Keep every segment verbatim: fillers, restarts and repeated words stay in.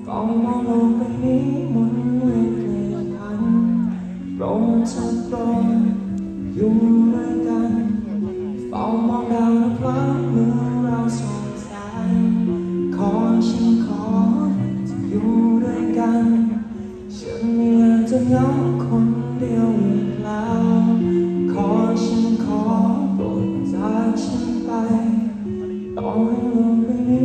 มองมองโลกใบนี้หมุนเวียนเปลี่ยนผันโปรดเธอโปรดอยู่ด้วยกันเฝ้ามองดาวนับฟ้าเมื่อเราส่องแสงขอฉันขอจะอยู่ด้วยกันฉันไม่อยากจะเหงาคนเดียวอีกแล้วขอฉันขอโปรดจากฉันไปต่อให้โลกใบนี้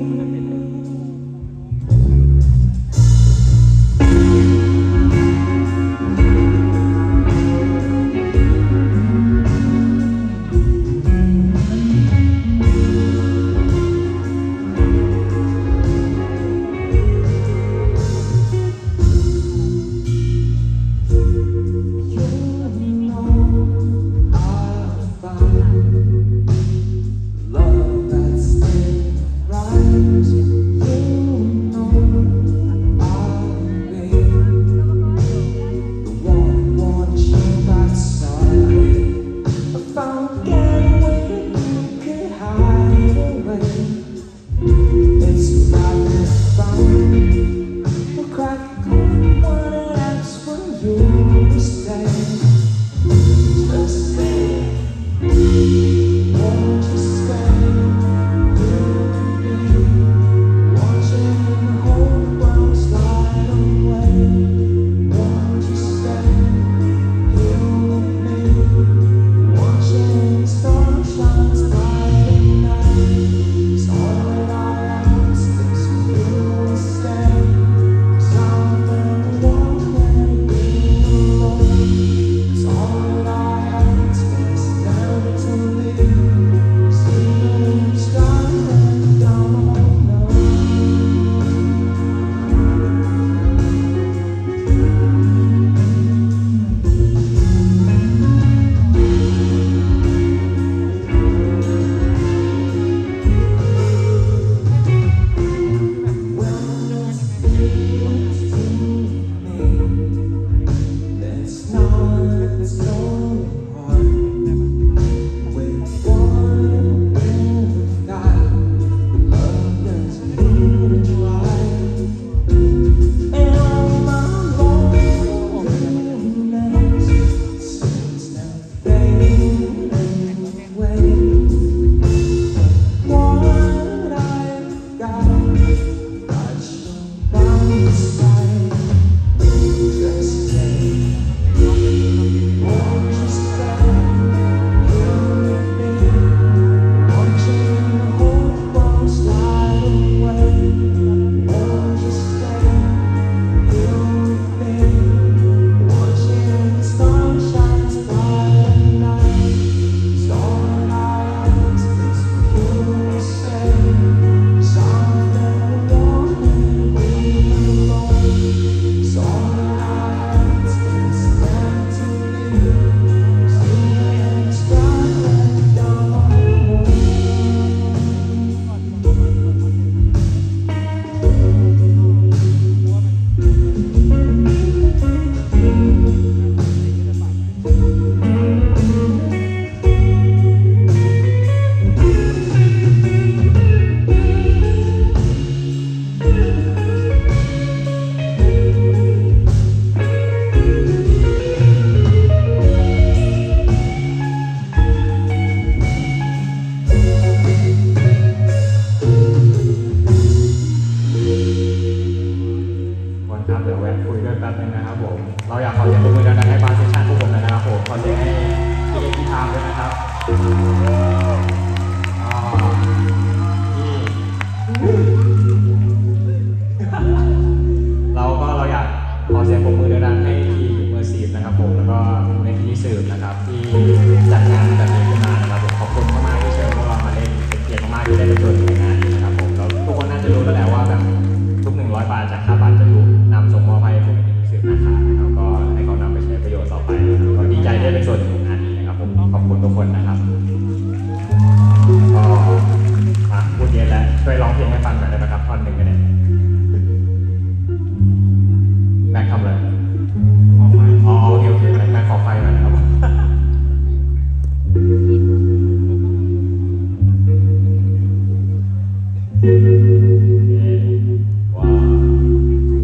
เราอยากขอเสียงปรบมือดังๆให้บาร์เซสชั่นพวกผมนะครับผมขอเสียงให้พี่เอ็กซ์ไทม์ด้วยนะครับเราก็เราอยากขอเสียงปรบมือดังๆให้ทีมเมอร์ซีฟนะครับผมแล้วก็ในที่สืบนะครับที่จัดงานแบบนี้ขึ้นมานะครับผมขอบคุณมากๆที่เชิญพวกเรามาเล่นเป็นเกียรติมากๆที่ได้ไปร่วมในงานนี้นะครับผมแล้วทุกคนน่าจะรู้แล้วแหละว่าแบบทุกหนึ่งร้อยบาทจากค่าบัตรจะถูกนำส่งมอบให้ผมในที่สืบนะครับแล้วก็ให้เขานำไปใช้ประโยชน์ต่อไปนะครับก็ดีใจได้เป็นส่วนหนึ่งของงานนี้นะครับผมขอบคุณทุกคนนะครับก็พูดเยอะแล้วช่วยร้องเพลงให้ฟังหน่อยได้ไหมครับท่อนหนึ่งกันเนี่ยแม็กทำเลยขอไฟอ๋อโอเคโอเคแม็กแม็กขอไฟหน่อยนะครับว้าว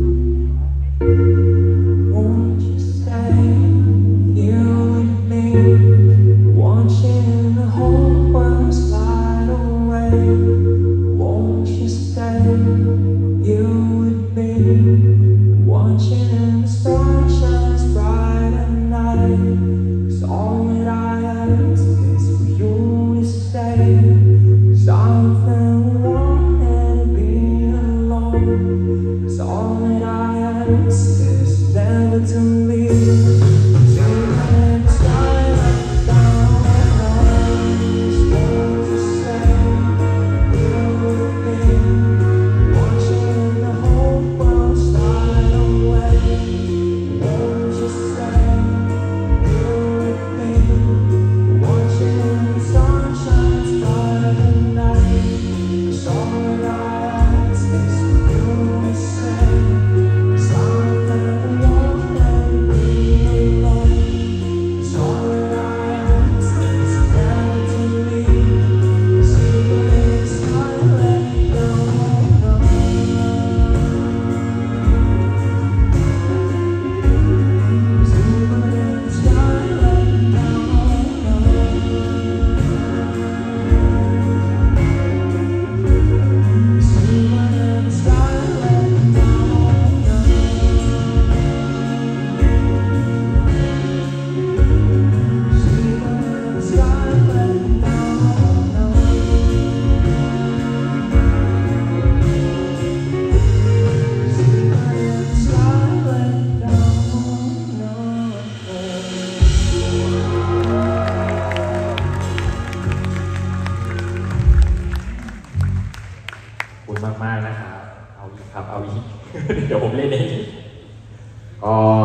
eyes is never to leave. See my sky like down eyes, want to say you're with me, watching the whole world slide away. Won't you say you're with me, watching the sunshine by the night. 'Cause all that I ask is you to say, silent and walk and be alone. 'Cause all that I ask is never to leave. 'Cause even if it's silent, no, no. 'Cause even if it's silent, no, no. 'Cause even if it's silent, no, no. 'Cause even if it's silent, no, no. 'Cause even if it's silent, no, no. ขอบคุณมากๆนะครับเอาอีกครับเอาอีก เดี๋ยวผมเล่นเองก็